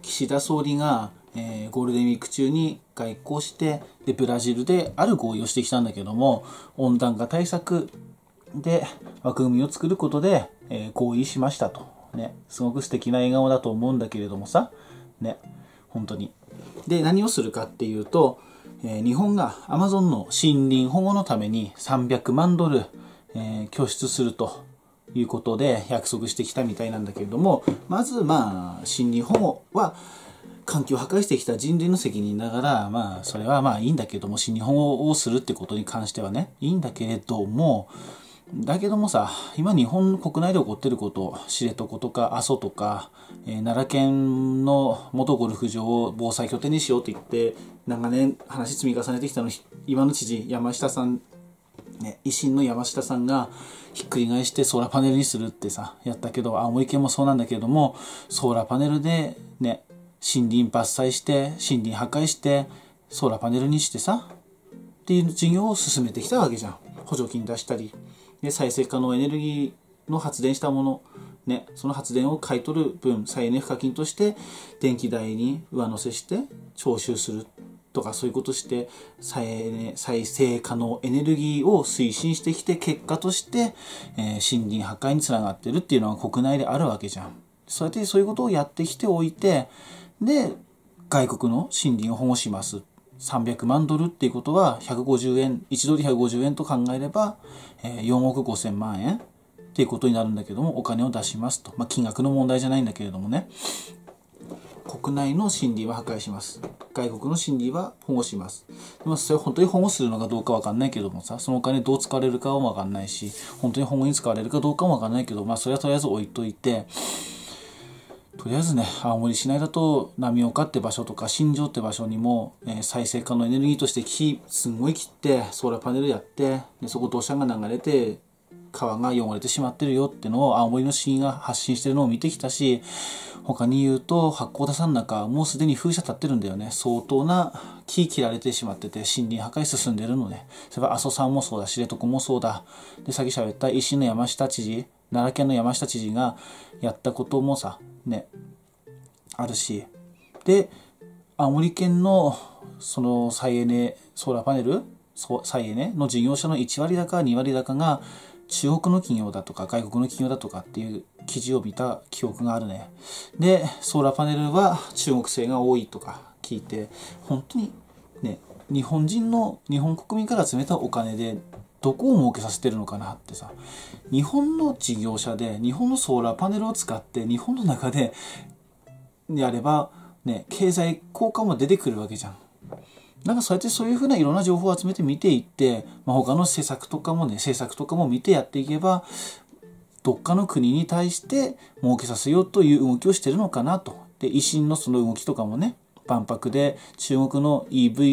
岸田総理が、ゴールデンウィーク中に外交してでブラジルである合意をしてきたんだけども、温暖化対策で枠組みを作ることで、合意しましたと、ね、すごく素敵な笑顔だと思うんだけれどもさ、ね、本当に。で何をするかっていうと、日本がアマゾンの森林保護のために300万ドル、拠出するということで約束してきたみたいなんだけれども、まず森林保護は環境を破壊してきた人類の責任ながら、それはいいんだけども、森林保護をするってことに関してはね、いいんだけれども、だけどもさ、今日本国内で起こってること、知床とか阿蘇とか、奈良県の元ゴルフ場を防災拠点にしようと言って長年話積み重ねてきたの、今の知事山下さん、ね、維新の山下さんがひっくり返してソーラーパネルにするってさやったけど、青森県もそうなんだけれども、ソーラーパネルでね、森林伐採して森林破壊してソーラーパネルにしてさっていう事業を進めてきたわけじゃん。補助金出したりで、再生可能エネルギーの発電したもの、ね、その発電を買い取る分再エネ賦課金として電気代に上乗せして徴収するとか、そういうことして再生可能エネルギーを推進してきて、結果として、森林破壊につながってるっていうのは国内であるわけじゃん。そうやってそういうことをやってきておいて、で外国の森林を保護します300万ドルっていうことは150円、1ドル150円と考えれば、4億5千万円っていうことになるんだけども、お金を出しますと、金額の問題じゃないんだけれどもね、国内の森林は破壊します、外国の森林は保護します。でもそれ本当に保護するのかどうかわかんないけどもさ、そのお金どう使われるかはわかんないし、本当に保護に使われるかどうかもわかんないけど、それはとりあえず置いといて、とりあえずね、青森市内だと浪岡って場所とか新庄って場所にも、再生可能エネルギーとして木すんごい切ってソーラーパネルやって、でそこ土砂が流れて川が汚れてしまってるよってのを青森の市が発信してるのを見てきたし、他に言うと八甲田山の中もうすでに風車立ってるんだよね。相当な木切られてしまってて森林破壊進んでるのね。それは阿蘇山もそうだ、知床もそうだ。でさっき喋った維新の山下知事、奈良県の山下知事がやったこともさねあるし、で青森県のその再エネソーラーパネル再エネの事業者の1割高2割高が中国の企業だとか外国の企業だとかっていう記事を見た記憶があるね。でソーラーパネルは中国製が多いとか聞いて、本当にね、日本国民から集めたお金でどこを儲けさせてるのかなってさ、日本の事業者で日本のソーラーパネルを使って日本の中でやればね、経済効果も出てくるわけじゃん。そういうふうないろんな情報を集めて見ていって、他の政策とかも見てやっていけば、どっかの国に対して儲けさせようという動きをしてるのかなと。で維新のその動きとかもね、万博で中国の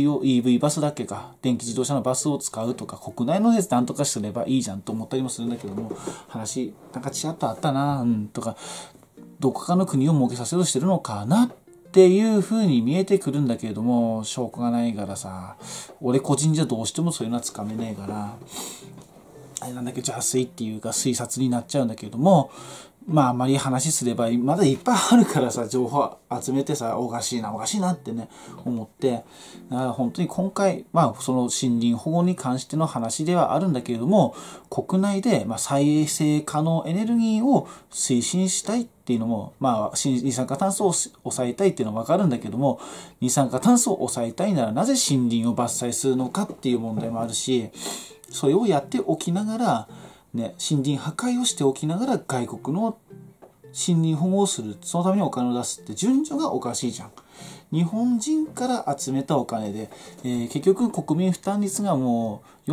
EV バスだっけか、電気自動車のバスを使うとか、国内のやつなんとかすればいいじゃんと思ったりもするんだけども、話なんかちらっとあったな、とか、どこかの国を儲けさせようとしてるのかなっていう風に見えてくるんだけれども、証拠がないからさ、俺個人じゃどうしてもそういうのはつかめねえから、あれなんだけど邪推っていうか推察になっちゃうんだけれども、あんまり話すればまだいっぱいあるからさ、情報集めてさ、おかしいなってね思って、だから本当に今回その森林保護に関しての話ではあるんだけれども、国内で再生可能エネルギーを推進したいっていうのも、二酸化炭素を抑えたいっていうのも分かるんだけども、二酸化炭素を抑えたいならなぜ森林を伐採するのかっていう問題もあるし、それをやっておきながらね、森林破壊をしておきながら外国の森林保護をする、そのためにお金を出すって順序がおかしいじゃん。日本人から集めたお金で、結局国民負担率がもう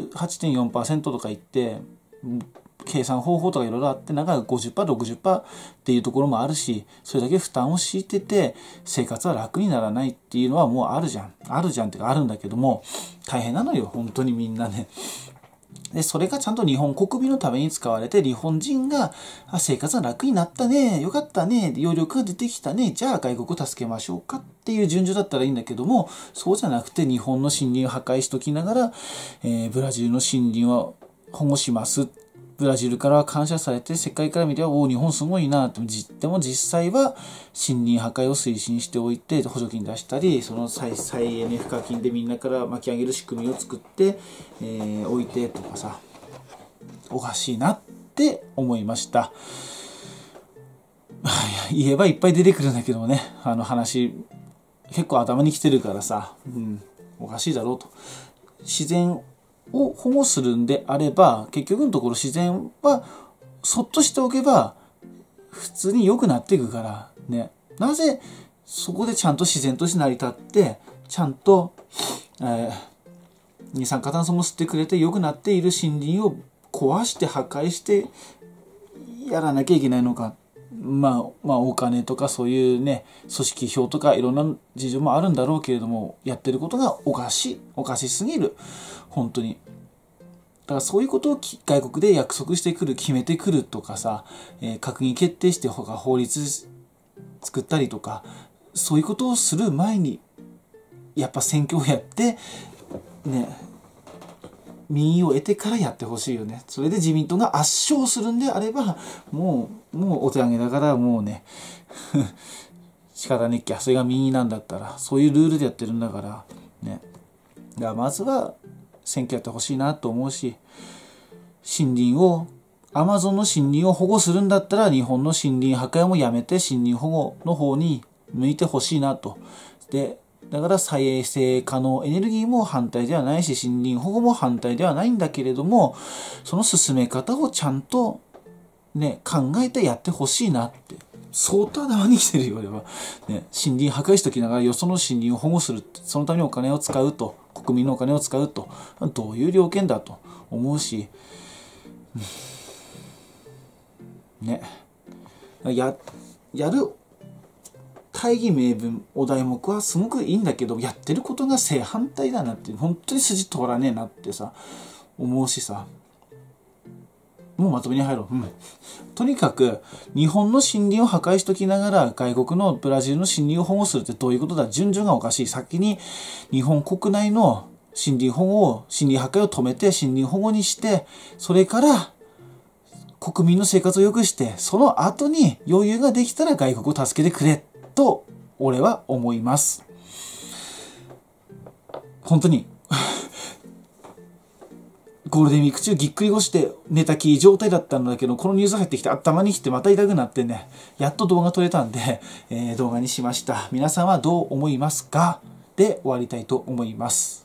48.4% とかいって、計算方法とかいろいろあって、なんか 50%、60% っていうところもあるし、それだけ負担を強いてて生活は楽にならないっていうのはもうあるじゃんってかあるんだけども、大変なのよ本当にみんなね。でそれがちゃんと日本国民のために使われて、日本人が生活が楽になったね、よかったね、余力が出てきたね、じゃあ外国を助けましょうかっていう順序だったらいいんだけども、そうじゃなくて日本の森林を破壊しときながら、ブラジルの森林を保護しますっブラジルからは感謝されて世界から見れば日本すごいなって。でも実際は森林破壊を推進しておいて補助金出したり、その再エネ賦課金でみんなから巻き上げる仕組みを作って、おいてとかさ、おかしいなって思いました。言えばいっぱい出てくるんだけどもね、話結構頭にきてるからさ、おかしいだろうと。自然を保護するんであれば、結局のところ自然はそっとしておけば普通に良くなっていくからね。なぜそこでちゃんと自然として成り立って、ちゃんと、二酸化炭素も吸ってくれて良くなっている森林を壊して破壊してやらなきゃいけないのか。お金とかそういうね、組織票とかいろんな事情もあるんだろうけれども、やってることがおかしすぎる。本当に。だからそういうことを外国で約束してくる、決めてくるとかさ、閣議決定して法律作ったりとか、そういうことをする前に、やっぱ選挙をやって、ね、民意を得てからやってほしいよね。それで自民党が圧勝するんであれば、もうお手上げだからもうね、仕方ねっきゃ。それが民意なんだったら、そういうルールでやってるんだから、ね。だからまずは選挙やってほしいなと思うし、アマゾンの森林を保護するんだったら、日本の森林破壊もやめて森林保護の方に向いてほしいなと。で、だから再生可能エネルギーも反対ではないし、森林保護も反対ではないんだけれども、その進め方をちゃんとね、考えてやってほしいなって。相当頭にきてるよ、俺は。ね、森林破壊しときながらよその森林を保護するって、そのためにお金を使うと、国民のお金を使うと、どういう了見だと思うし、ね。やる大義名分、お題目はすごくいいんだけど、やってることが正反対だなって、本当に筋通らねえなってさ、思うしさ。もうまとめに入ろう。とにかく、日本の森林を破壊しときながら、外国のブラジルの森林を保護するってどういうことだ？順序がおかしい。先に日本国内の森林破壊を止めて森林保護にして、それから国民の生活を良くして、その後に余裕ができたら外国を助けてくれと俺は思います。本当にゴールデンウィーク中ぎっくり腰で寝たきり状態だったんだけど、このニュース入ってきて頭にきてまた痛くなってね、やっと動画撮れたんで、動画にしました。皆さんはどう思いますか？で終わりたいと思います。